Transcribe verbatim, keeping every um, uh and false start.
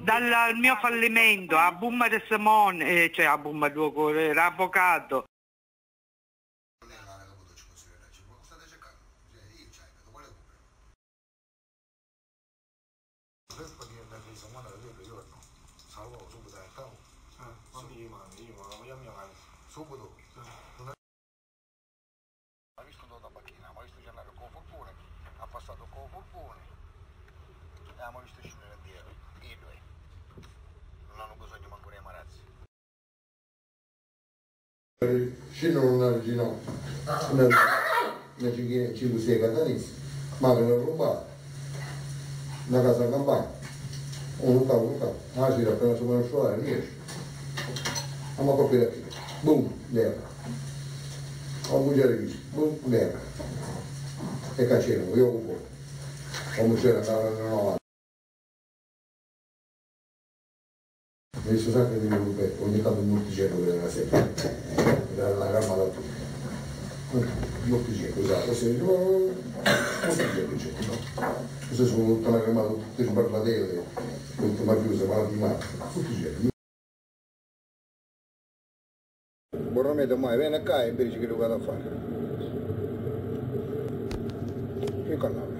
dal mio fallimento a Bumma de Simone, eh, cioè a Bumma due cuore, l'avvocato. Salvo subito dal campo. Io ma io ma io mi subito. Ha visto da macchina, ma ha visto giocare con Forpone, ha passato con Forpone e abbiamo visto scendere indietro, i due. Non hanno bisogno manco dei marazzi. Scendono una regina, una regina cinque sei catanesi, ma che non rubata, una casa a campagna, un capo, un capo, ah sì, appena si può sciolare, non riesce. Andiamo a coprire qui, boom, leva. Ho mangiato qui, boom, leva. E cacciamo, io un po'. Ho mangiato alla novanta. Adesso sa che devo rubare, ogni tanto un morticello per la sera, per la gamma da tutto. Un morticello, esatto, se dico, un morticello c'è, no? Queste sono tutta una gamma da tutte le sbarlatelle, tutte mafiose, malati male, morticello. Borromeo mai viene qua e invece che lo vado a fare. Che canale?